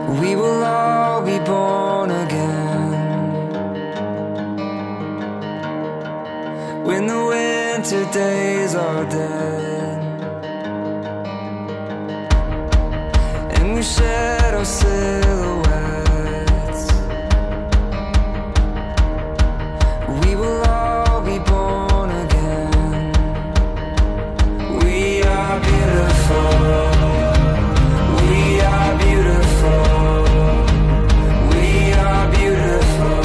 We will all be born again when the winter days are dead, and we shed our silhouettes. We will all be born again. We are beautiful. We are beautiful. We are beautiful.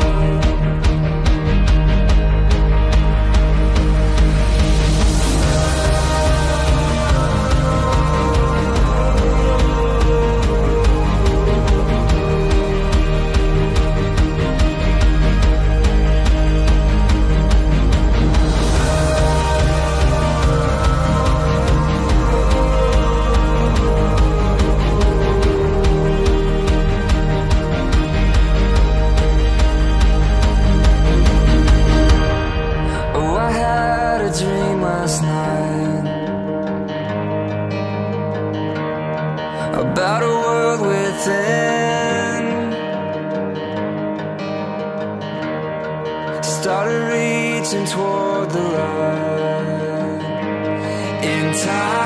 About a world within. Started reaching toward the light in time.